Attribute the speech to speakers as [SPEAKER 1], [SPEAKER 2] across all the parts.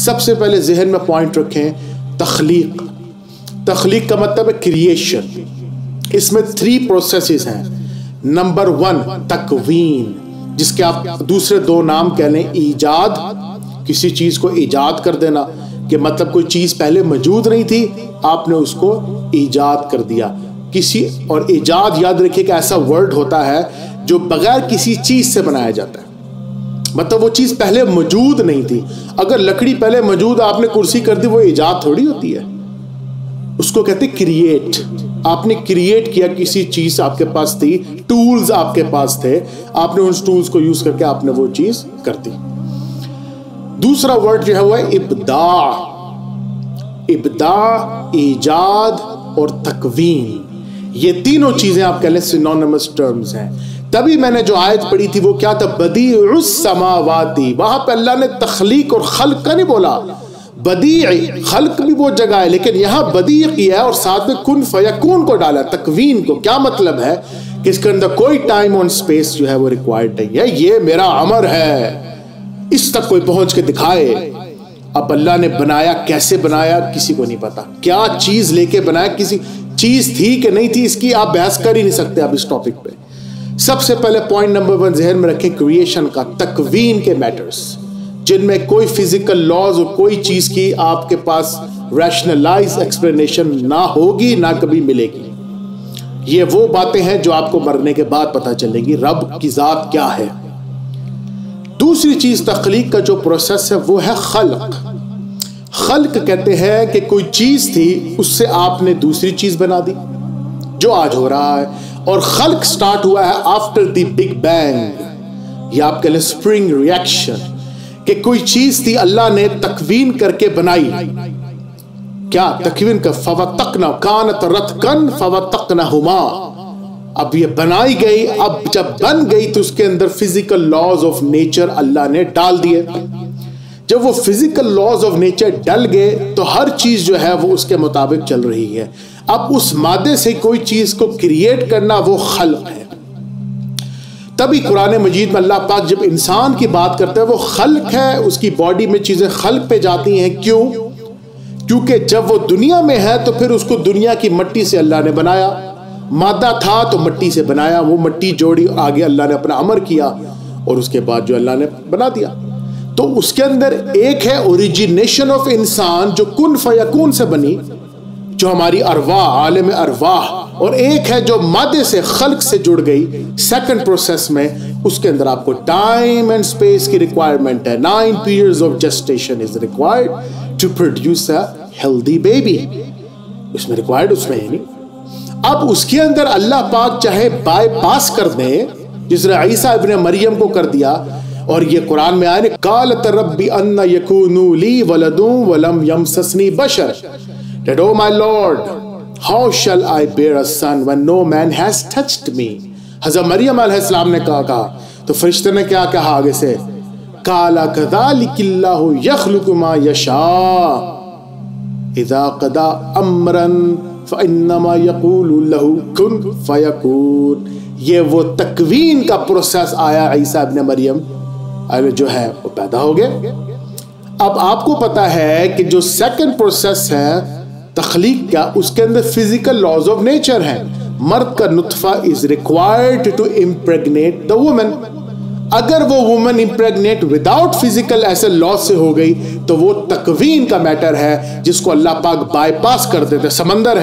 [SPEAKER 1] سب سے پہلے ذہن میں پوائنٹ رکھیں تخلیق. تخلیق کا مطلب ہے کریشن. اس میں 3 پروسیسز ہیں. نمبر 1 تکوین، جس کے آپ دوسرے 2 نام کہہ لیں. ایجاد، کسی چیز کو ایجاد کر دینا، کہ مطلب کوئی چیز پہلے موجود نہیں تھی، آپ نے اس کو ایجاد کر دیا. اور ایجاد یاد رکھیے کہ ایسا ورڈ ہوتا ہے جو بغیر کسی چیز سے بنایا جاتا ہے. مطلب وہ چیز پہلے موجود نہیں تھی. اگر لکڑی پہلے موجود، آپ نے کرسی کر دی، وہ ایجاد تھوڑی ہوتی ہے. اس کو کہتے کریٹ. آپ نے کریٹ کیا، کسی چیز آپ کے پاس تھی، ٹولز آپ کے پاس تھے، آپ نے ان ٹولز کو یوز کر کے آپ نے وہ چیز کر دی. دوسرا ورڈ جو ہے وہ ابداع. ابداع، ایجاد اور تکوین، یہ تینوں چیزیں آپ کہہ لیں سینونیمس ٹرمز ہیں. تبھی میں نے جو آیت پڑھی تھی وہ کیا تھا؟ بدیع السماواتی. وہاں پہ اللہ نے تخلیق اور خلق کا نہیں بولا. بدیع، خلق بھی وہ جگہ ہے، لیکن یہاں بدیع کیا ہے اور ساتھ میں کن فیکون کو ڈالا، تکوین کو. کیا مطلب ہے؟ کہ اس کے اندر کوئی ٹائم اور اسپیس جو ہے وہ ریکوائرڈ نہیں ہے. یہ میرا امر ہے، اس تک کوئی پہنچ کے دکھائے. اب اللہ نے بنایا، کیسے بنایا کسی کو نہیں پتا. کیا چیز لے کے بنایا، کسی چیز تھی کہ نہیں تھی، اس کی آپ بحث کر ہی نہیں سکتے اب اس ٹاپک پہ. سب سے پہلے پوائنٹ نمبر 1 ذہن میں رکھیں کریشن کا، تکوین کے میٹرز، جن میں کوئی فزیکل لاز اور کوئی چیز کی آپ کے پاس ریشنلائز ایکسپلینیشن نہ ہوگی، نہ کبھی ملے گی. یہ وہ باتیں ہیں جو آپ کو مرنے کے بعد پتہ چلے گی رب کی ذات کیا ہے. دوسری چیز تخلیق کا جو پروسیس ہے وہ ہے خلق. خلق کہتے ہیں کہ کوئی چیز تھی، اس سے آپ نے دوسری چیز بنا دی، جو آج ہو رہا ہے. اور خلق سٹارٹ ہوا ہے آفٹر دی بگ بینگ، یا آپ کہہ لیں سپرنگ ریئیکشن، کہ کوئی چیز تھی اللہ نے تکوین کر کے بنائی. کیا تکوین کا؟ فوتقنا کانت رتقن فوتقناہما. اب یہ بنائی گئی، اب جب بن گئی تو اس کے اندر فزیکل لاز آف نیچر اللہ نے ڈال دیے. جب وہ فزیکل لاز آف نیچر ڈل گئے تو ہر چیز جو ہے وہ اس کے مطابق چل رہی ہے. اب اس مادے سے کوئی چیز کو کریٹ کرنا وہ خلق ہے. تبھی قرآن مجید میں اللہ پاک جب انسان کی بات کرتا ہے وہ خلق ہے، اس کی باڈی میں چیزیں خلق پہ جاتی ہیں. کیوں؟ کیونکہ جب وہ دنیا میں ہے تو پھر اس کو دنیا کی مٹی سے اللہ نے بنایا. مادہ تھا تو مٹی سے بنایا، وہ مٹی جوڑی، آگے اللہ نے اپنا امر کیا اور اس کے بعد جو اللہ نے بنا دیا. تو اس کے اندر ایک ہے اوریجینیشن آف انسان جو کن فیکون سے بنی، جو ہماری ارواح، عالم ارواح، اور ایک ہے جو مادے سے خلق سے جڑ گئی. سیکنڈ پروسیس میں اس کے اندر آپ کو ٹائم اینڈ اسپیس کی ریکوائرمنٹ ہے. 9 periods of gestation is required to produce a healthy baby. اس میں ریکوائرڈ، اس میں ہے نہیں. اب اس کے اندر اللہ پاک چاہے بائی پاس کر دیں، جس نے عیسیٰ ابن مریم کو کر دیا. اور یہ قرآن میں آئے قالت ربی ان یکون لی ولد ولم یمسسنی بشر، that oh my Lord, how shall I bear a son when no man has touched me. حضرت مریم علیہ السلام نے کہا تو فرشتے نے کیا کہا آگے سے؟ قال كذلك الله يخلق ما يشاء اذا قضى امرا فانما يقول له كن فيكون. یہ وہ تکوین کا پروسیس آیا، عیسیٰ ابن مریم جو ہے وہ پیدا ہو گئے. اب آپ کو پتا ہے کہ جو سیکنڈ پروسیس ہے تخلیق کا، اس کے اندر فزیکل لاز آف نیچر ہے. مرد کا نطفہ is required to impregnate the woman. اگر وہ woman impregnate without physical ایسے لاز سے ہو گئی تو وہ تکوین کا میٹر ہے جس کو اللہ پاک بائی پاس کر دیتے. سمندر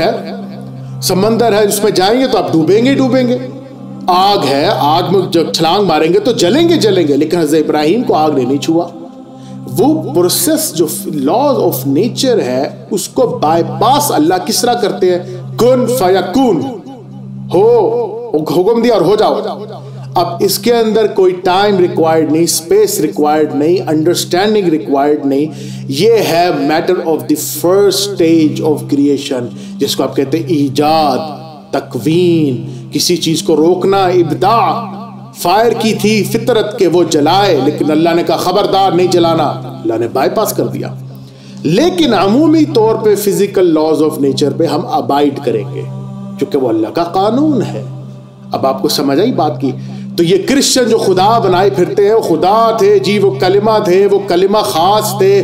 [SPEAKER 1] ہے اس میں جائیں گے تو آپ ڈوبیں گے. آگ ہے، آگ میں جب چھلانگ ماریں گے تو جلیں گے، لیکن حضرت ابراہیم کو آگ نے نہیں چھوا. وہ پروسیس جو لاز آف نیچر ہے اس کو بائی پاس اللہ کس طرح کرتے ہیں؟ کن فیکون، ہو، حکم دیا اور ہو جاؤ. اب اس کے اندر کوئی ٹائم ریکوائرڈ نہیں، اسپیس ریکوائرڈ نہیں، انڈرسٹینڈنگ ریکوائرڈ نہیں. یہ ہے matter of the first stage of creation, جس کو آپ کہتے ہیں ایجاد، تکوین، کسی چیز کو روکنا، ابداع. فائر کی تھی فطرت کے وہ جلائے، لیکن اللہ نے کہا خبردار نہیں جلانا، اللہ نے بائی پاس کر دیا. لیکن عمومی طور پہ فزیکل لاز آف نیچر پہ ہم ابائڈ کریں گے کیونکہ وہ اللہ کا قانون ہے. اب آپ کو سمجھ آئی بات کی؟ تو یہ کرسچن جو خدا بنائے پھرتے ہیں وہ خدا تھے جی، وہ کلمہ تھے، وہ کلمہ خاص تھے،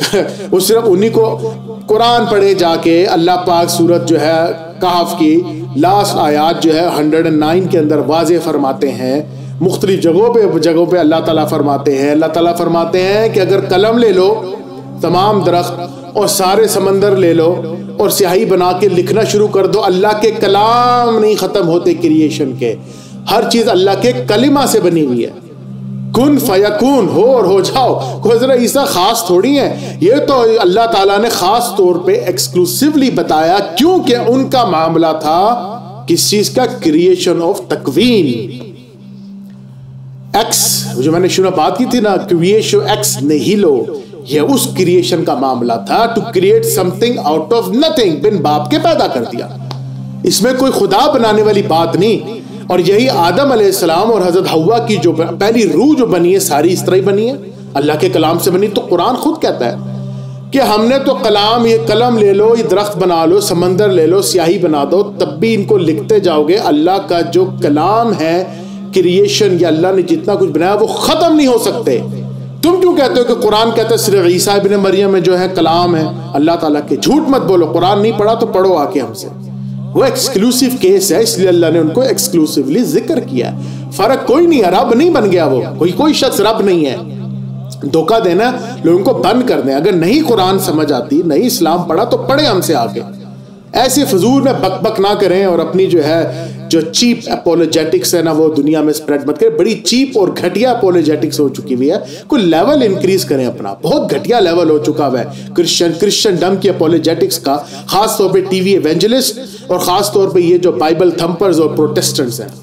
[SPEAKER 1] وہ صرف انہی کو قرآن پڑھے جا کے اللہ پاک سورت جو ہے کہف کی لاسٹ آیات جو ہے 109 کے اندر واضح فرماتے ہیں. مختلف جگہوں پہ اللہ تعالیٰ فرماتے ہیں کہ اگر قلم لے لو تمام درخت اور سارے سمندر لے لو اور سیاہی بنا کے لکھنا شروع کر دو, اللہ کے کلام نہیں ختم ہوتے کریشن کے. ہر چیز اللہ کے کلمہ سے بنی ہوئی ہے. کن فیکون, ہو اور ہو جاؤ. کوئی حضرت عیسیٰ خاص تھوڑی ہیں, یہ تو اللہ تعالیٰ نے خاص طور پہ ایکسکلوسیولی بتایا کیونکہ ان کا معاملہ تھا کس چیز کا, کریشن آف تکوین. ایکس جو میں نے شروع بات کی تھی نا, کریشن ایکس نہیلو, یہ اس کریشن کا معاملہ تھا. To create something out of nothing, بن باپ کے پیدا کر دیا. اس میں کوئی خدا بنانے والی بات نہیں. اور یہی آدم علیہ السلام اور حضرت حوا کی جو پہلی روح جو بنی ہے ساری اس طرح ہی بنی ہے, اللہ کے کلام سے بنی. تو قرآن خود کہتا ہے کہ ہم نے تو کلام, یہ قلم لے لو, یہ درخت بنا لو, سمندر لے لو, سیاہی بنا دو, تب بھی ان کو لکھتے جاؤ گے. اللہ کا جو کلام ہے کریشن یا اللہ نے جتنا کچھ بنایا وہ ختم نہیں ہو سکتے. تم کیوں کہتے ہو کہ قرآن کہتا ہے صرف عیسیٰ ابن مریم میں جو ہے کلام ہے اللہ تعالیٰ کے؟ جھوٹ مت بولو. قرآن نہیں پڑھا تو پڑھو آ کے ہم سے. وہ ایکسکلوسیو کیس ہے, اس لیے اللہ نے ان کو ایکسکلوسیولی ذکر کیا. فرق کوئی نہیں ہے, رب نہیں بن گیا وہ, کوئی شخص رب نہیں ہے. دھوکہ دینا لوگوں کو بند کر دیں. اگر نہیں قرآن سمجھ آتی, نہیں اسلام پڑھا تو پڑھے ہم سے آ کے. ایسے فضول میں بک بک نہ کریں اور اپنی جو ہے جو چیپ اپولوجیٹکس ہے نا وہ دنیا میں سپریڈ مت کریں. بڑی چیپ اور گھٹیا اپولوجیٹکس ہو چکی ہوئی ہے. کوئی لیول انکریز کریں اپنا, بہت گھٹیا لیول ہو چکا ہوا ہے کرسچن ڈم کی اپولوجیٹکس کا, خاص طور پہ ٹی وی ایونجلسٹ اور خاص طور پہ یہ جو بائبل تھمپرز اور پروٹیسٹنٹس ہیں.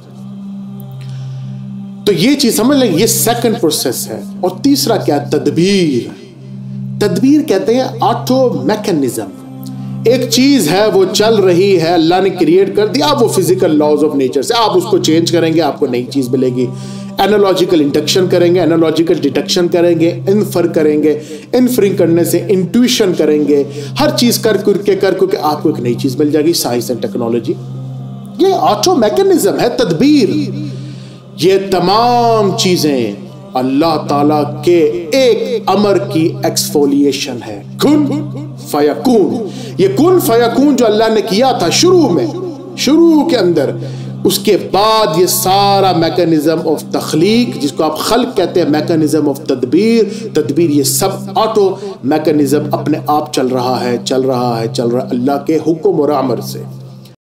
[SPEAKER 1] تو یہ چیز سمجھ لیں, یہ سیکنڈ پروسیس ہے. اور تیسرا کیا ہے؟ تدبیر. تدبیر کہتے ہیں آٹو میکینزم. ایک چیز ہے وہ چل رہی ہے, اللہ نے کریٹ کر دیا, اب وہ فزیکل لاز آف نیچر سے آپ اس کو چینج کریں گے, آپ کو نئی چیز ملے گی. اینالوجیکل انڈکشن کریں گے, اینالوجیکل ڈیٹیکشن کریں گے, انفر کریں گے, انفرنگ کرنے سے انٹویشن کریں گے. ہر چیز کر کے آپ کو ایک نئی چیز مل جائے گی. سائنس اینڈ ٹیکنالوجی یہ آٹو میکینزم ہے. تدبیر, یہ تمام چیزیں اللہ تعالیٰ کے ایک امر کی ایکسفولیشن ہے. کن فیکون. یہ کن فیکون جو اللہ نے کیا تھا شروع کے اندر, اس کے بعد یہ سارا میکانزم آف تخلیق, جس کو آپ خلق کہتے ہیں, میکانزم آف تدبیر, یہ سب آٹو میکانزم اپنے آپ چل رہا ہے اللہ کے حکم اور امر سے.